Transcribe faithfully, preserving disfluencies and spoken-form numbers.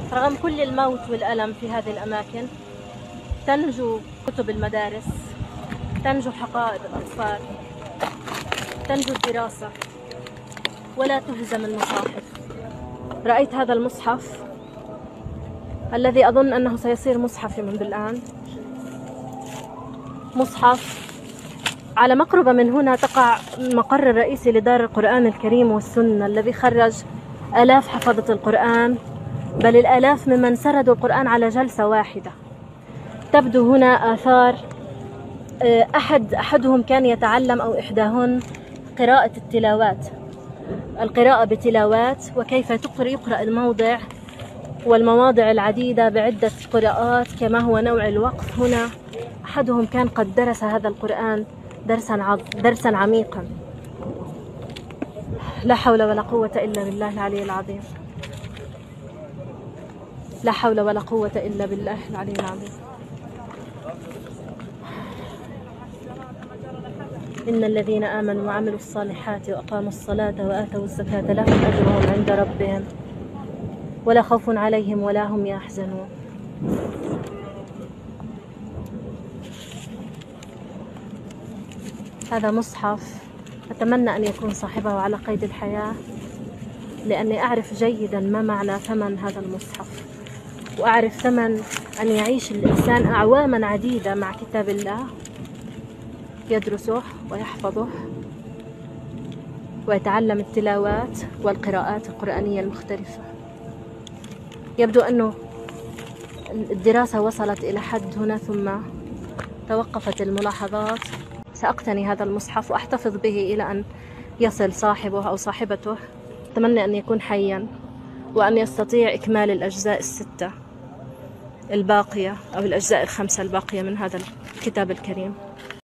رغم كل الموت والألم في هذه الأماكن تنجو كتب المدارس، تنجو حقائب الأطفال، تنجو الدراسة، ولا تهزم المصاحف. رأيت هذا المصحف الذي أظن أنه سيصير مصحفي منذ الآن. مصحف على مقربة من هنا تقع المقر الرئيسي لدار القرآن الكريم والسنة، الذي خرج آلاف حفظة القرآن، بل الآلاف ممن سردوا القرآن على جلسة واحدة. تبدو هنا آثار أحد أحدهم كان يتعلم أو إحداهن قراءة التلاوات، القراءة بتلاوات، وكيف يقرأ الموضع والمواضع العديدة بعدة قراءات كما هو نوع الوقف. هنا أحدهم كان قد درس هذا القرآن درسا درسا عميقا. لا حول ولا قوة إلا بالله العلي العظيم. لا حول ولا قوة إلا بالله العلي العظيم. إن الذين آمنوا وعملوا الصالحات وأقاموا الصلاة وآتوا الزكاة لهم أجرهم عند ربهم ولا خوف عليهم ولا هم يحزنون. هذا مصحف أتمنى أن يكون صاحبه على قيد الحياة، لأني أعرف جيدا ما معنى ثمن هذا المصحف، وأعرف ثمن أن يعيش الإنسان أعواما عديدة مع كتاب الله، يدرسه ويحفظه ويتعلم التلاوات والقراءات القرآنية المختلفة. يبدو أنه الدراسة وصلت إلى حد هنا ثم توقفت الملاحظات. سأقتني هذا المصحف وأحتفظ به إلى أن يصل صاحبه أو صاحبته. أتمنى أن يكون حيا وأن يستطيع إكمال الأجزاء الستة الباقية أو الأجزاء الخمسة الباقية من هذا الكتاب الكريم.